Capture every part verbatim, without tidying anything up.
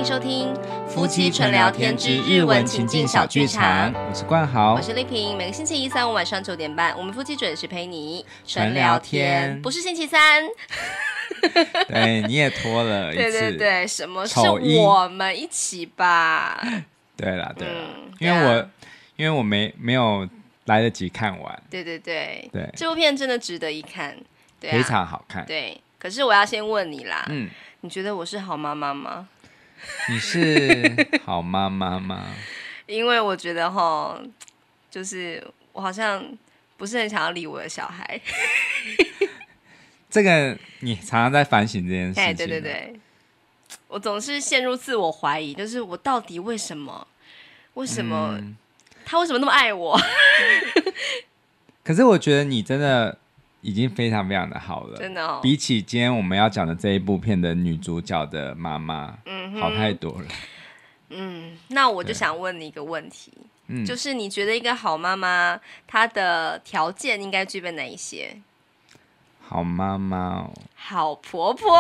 迎收听夫妻纯聊天之日文情境小剧场， 我是冠豪， 我是丽萍。每个星期一、三、五晚上九点半，我们夫妻准时陪你纯聊天， 不是星期三。 对，你也拖了一次。 对对对，什么是我们一起吧？ 对啦对啦、嗯、因为我、啊、因为我没没有来得及看完。 对对对对， 这部片真的值得一看，对、啊、 非常好看。 对，可是我要先问你啦， 嗯， 你觉得我是好妈妈吗？ 你是好妈妈吗？ 因为我觉得齁，就是我好像不是很想要理我的小孩。 这个你常常在反省这件事情。 对对对，我总是陷入自我怀疑，就是我到底为什么为什么、嗯、他为什么那么爱我？ 可是我觉得你真的已经非常非常的好了， 真的哦， 比起今天我们要讲的这一部片的女主角的妈妈、嗯、好太多了。 嗯，那我就想问你一个问题，就是你觉得一个好妈妈她的条件应该具备哪一些？ 好妈妈、哦、 好婆婆。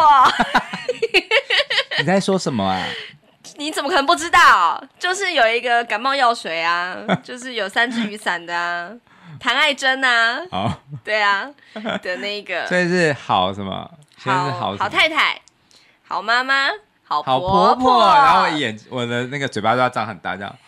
你在说什么啊？ 你怎么可能不知道？就是有一个感冒药水啊，就是有三支雨伞的啊，谭爱珍啊， 哦， 对啊的那个， 所以是好什么？ 好是 好, 好太太，好妈妈，好婆婆，好婆婆，然后我眼我的那个嘴巴都要张很大这样。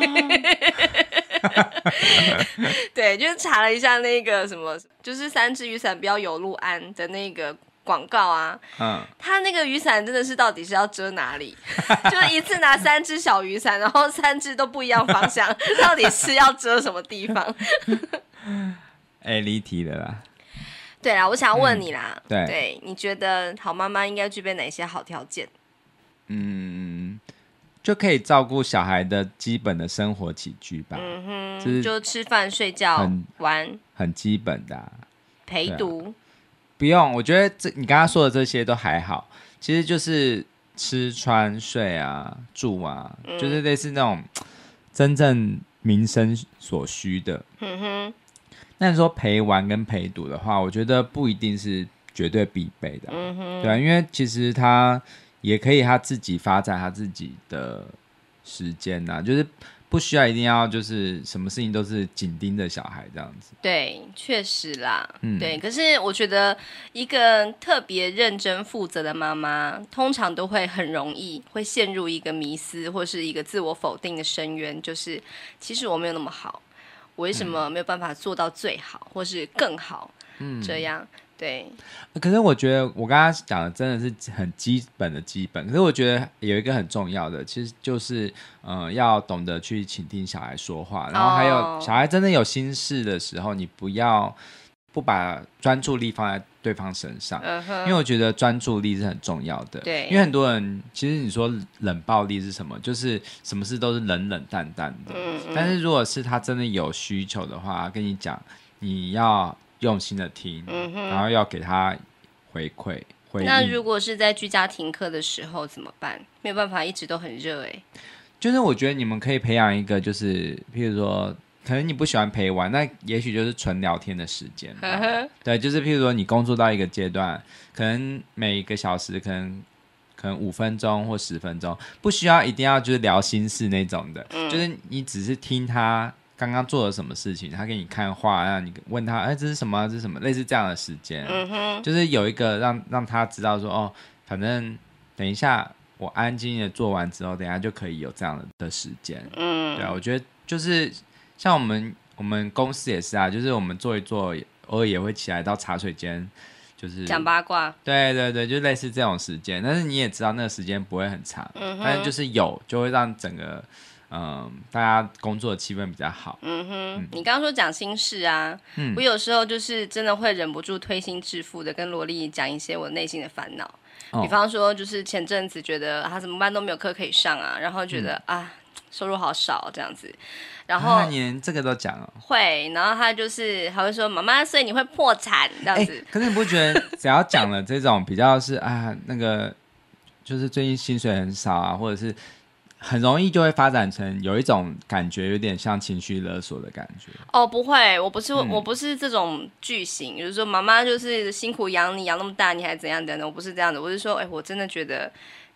对，就是查了一下那个什么，就是三支雨伞不要有路安的那个广告啊，嗯，他那个雨伞真的是到底是要遮哪里？就一次拿三支小雨伞，然后三支都不一样方向，到底是要遮什么地方？ 哎、欸，离题了啦。 对啦，我想问你啦，嗯、 对, 对，你觉得好妈妈应该具备哪些好条件？ 嗯。就可以照顾小孩的基本的生活起居吧， 嗯哼， 就是、 就吃饭、睡觉、玩， 很基本的、啊。 陪读、啊、 不用，我觉得这你刚刚说的这些都还好，其实就是吃穿睡啊、住啊、嗯，就是类似那种真正民生所需的。嗯哼，那你说陪玩跟陪读的话，我觉得不一定是绝对必备的、啊。嗯哼，对啊，因为其实他。也可以他自己发展他自己的时间啊，就是不需要一定要就是什么事情都是紧盯着小孩这样子。 对，确实啦、嗯、对，可是我觉得一个特别认真负责的妈妈通常都会很容易会陷入一个迷思或是一个自我否定的深渊，就是其实我没有那么好，我为什么没有办法做到最好、嗯、或是更好、嗯、这样。对， 可是我觉得我刚刚讲的真的是很基本的基本，可是我觉得有一个很重要的其实就是呃，要懂得去倾听小孩说话，然后还有小孩真的有心事的时候，你不要不把专注力放在对方身上、uh-huh. 因为我觉得专注力是很重要的。 对， 因为很多人其实你说冷暴力是什么，就是什么事都是冷冷淡淡的、嗯嗯、但是如果是他真的有需求的话，跟你讲你要用心的听、嗯、然后要给他回馈回应。 那如果是在居家停课的时候怎么办？没有办法一直都很热。哎， 就是我觉得你们可以培养一个，就是譬如说可能你不喜欢陪玩，那也许就是纯聊天的时间。对，就是譬如说你工作到一个阶段，可能每一个小时可能可能五分钟或十分钟，不需要一定要就是聊心事那种的、嗯、就是你只是听他刚刚做了什么事情，他给你看画，让你问他，哎，这是什么？这是什么？类似这样的时间、嗯哼，就是有一个让让他知道说，哦，反正等一下我安静的做完之后，等一下就可以有这样的的时间。嗯，对啊，我觉得就是像我们我们公司也是啊，就是我们做一做，偶尔也会起来到茶水间，就是讲八卦。对对对，就类似这种时间，但是你也知道那个时间不会很长，嗯、但是就是有就会让整个。嗯，大家工作的气氛比较好。 嗯哼，嗯你刚刚说讲心事啊、嗯，我有时候就是真的会忍不住推心置腹的跟萝莉讲一些我内心的烦恼、哦。比方说，就是前阵子觉得他怎么办都没有课可以上啊，然后觉得、嗯、啊收入好少这样子，然后、 啊、你连这个都讲了。 会，然后他就是还会说妈妈，所以你会破产这样子。 可是你不觉得只要讲了这种比较是啊那个就是最近薪水很少啊，或者是。很容易就会发展成有一种感觉有点像情绪勒索的感觉。 哦，不会，我不是、嗯、我不是这种句型，就是说妈妈就是辛苦养你养那么大你还怎样怎样的，我不是这样的，我是说哎，我真的觉得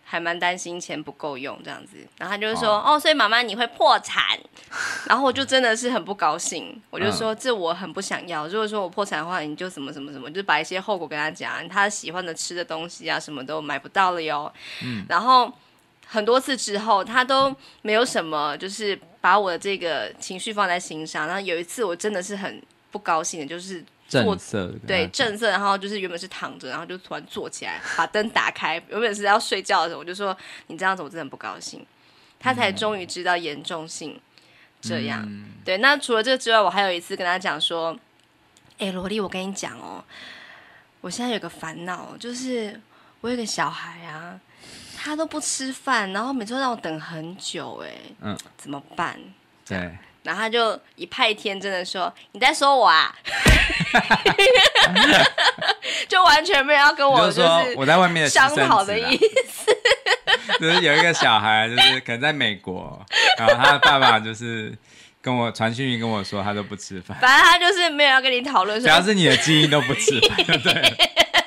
还蛮担心钱不够用这样子，然后他就说 哦, 哦，所以妈妈你会破产，然后我就真的是很不高兴，我就说、嗯、这我很不想要，如果说我破产的话你就什么什么什么，就把一些后果跟他讲，他喜欢的吃的东西啊什么都买不到了哟、嗯、然后很多次之后他都没有什么就是把我的这个情绪放在心上，然后有一次我真的是很不高兴的，就是正色， 对正色，然后就是原本是躺着，然后就突然坐起来，把灯打开。原本是要睡觉的时候，我就说你这样子我真的很不高兴。他才终于知道严重性，这样、嗯、对。那除了这个之外，我还有一次跟他讲说，哎、欸，萝莉，我跟你讲哦，我现在有个烦恼，就是我有个小孩啊，他都不吃饭，然后每次都让我等很久、欸，哎，嗯，怎么办？ 对。 然后他就一派天真的说：“你在说我啊？”就完全没有要跟我就是我在外面商讨的意思。 就是有一个小孩，就是可能在美国，然后他的爸爸就是跟我传讯息跟我说，他都不吃饭。 反正他就是没有要跟你讨论， 只要是你的基因都不吃饭，对不对？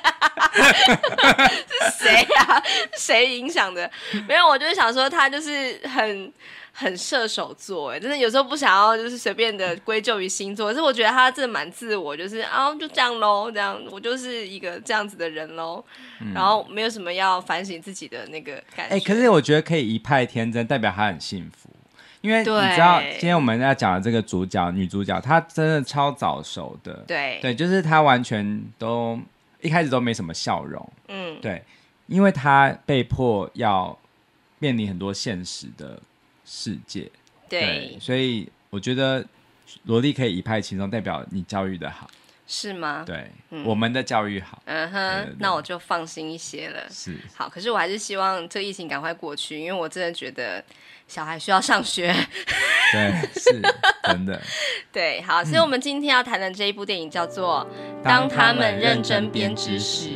是谁啊？谁影响的？没有，我就是想说，他就是很。很射手座哎，真的有时候不想要就是随便的归咎于星座，可是我觉得他真的蛮自我，就是啊就这样咯，这样我就是一个这样子的人咯、嗯、然后没有什么要反省自己的那个感觉。 哎、欸，可是我觉得可以一派天真，代表他很幸福，因为你知道今天我们要讲的这个主角女主角，她真的超早熟的， 对对，就是她完全都一开始都没什么笑容，嗯，对，因为她被迫要面临很多现实的世界， 对, 对，所以我觉得萝莉可以一派轻松，代表你教育的好， 是吗？ 对、嗯，我们的教育好， 嗯哼，对对对，那我就放心一些了。 是， 好，可是我还是希望这个疫情赶快过去，因为我真的觉得小孩需要上学。 对，是真的。 对，好，所以我们今天要谈的这一部电影叫做《当他们认真编织时》。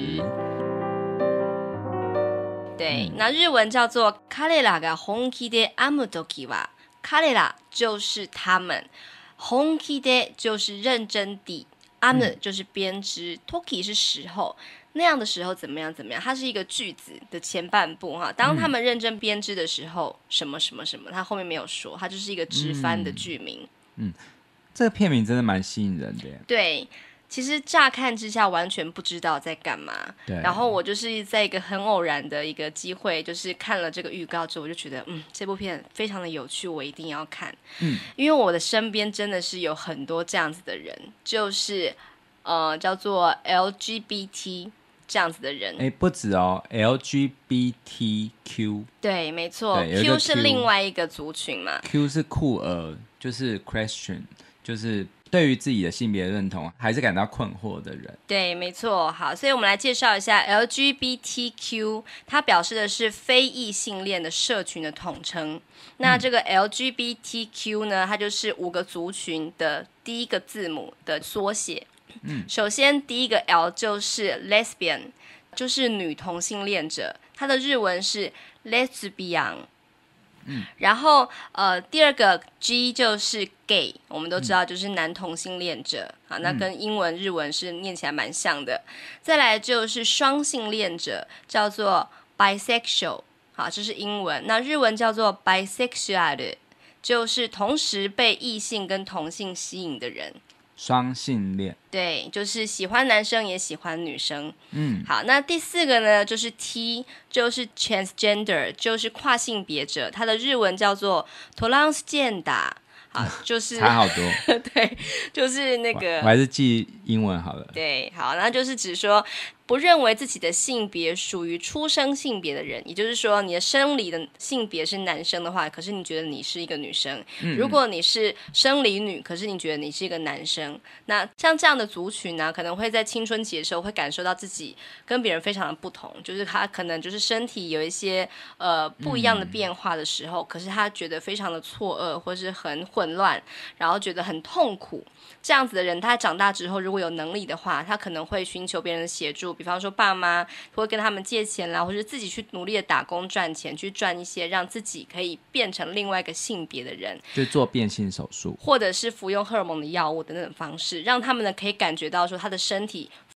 对、嗯，那日文叫做“彼らが本気で編むときは”，彼ら就是他们，本気で就是认真地，編む就是编织，とき是时候，那样的时候怎么样怎么样，它是一个句子的前半部哈。当他们认真编织的时候，嗯、什么什么什么，它后面没有说，它就是一个直翻的句名。 嗯，嗯这个片名真的蛮吸引人的耶。 对。其实乍看之下完全不知道在干嘛，对。然后我就是在一个很偶然的一个机会，就是看了这个预告之后，我就觉得，嗯，这部片非常的有趣，我一定要看。嗯，因为我的身边真的是有很多这样子的人，就是呃叫做 L G B T 这样子的人。 哎，不止哦 ，L G B T Q。对， 没错 ，Q 是另外一个族群嘛。 Q 是酷儿，就是 question， 就是。对于自己的性别认同还是感到困惑的人。 对，没错。好，所以我们来介绍一下 L G B T Q， 它表示的是非异性恋的社群的统称。那这个 L G B T Q 呢，它就是五个族群的第一个字母的缩写。嗯，首先第一个 L 就是 lesbian， 就是女同性恋者，它的日文是 lesbian。嗯、然后呃，第二个 G 就是 gay， 我们都知道就是男同性恋者、嗯、啊，那跟英文、日文是念起来蛮像的。再来就是双性恋者，叫做 bisexual， 好，这是英文。那日文叫做 bisexual， 就是同时被异性跟同性吸引的人。 双性恋， 对，就是喜欢男生也喜欢女生。嗯，好，那第四个呢，就是 T， 就是 transgender， 就是跨性别者，它的日文叫做 transgender。好，就是差好多。 对，就是那个， 我还是记英文好了。 对，好，那就是指说不认为自己的性别属于出生性别的人，也就是说你的生理的性别是男生的话，可是你觉得你是一个女生、嗯、如果你是生理女，可是你觉得你是一个男生，那像这样的族群呢、啊，可能会在青春期的时候会感受到自己跟别人非常的不同，就是他可能就是身体有一些呃不一样的变化的时候、嗯、可是他觉得非常的错愕或是很混乱，然后觉得很痛苦。这样子的人他长大之后如果有能力的话，他可能会寻求别人的协助，比方说爸妈会跟他们借钱啦，或者自己去努力的打工赚钱，去赚一些让自己可以变成另外一个性别的人， 就做变性手术， 或者是服用荷尔蒙的药物的那种方式，让他们呢可以感觉到说他的身体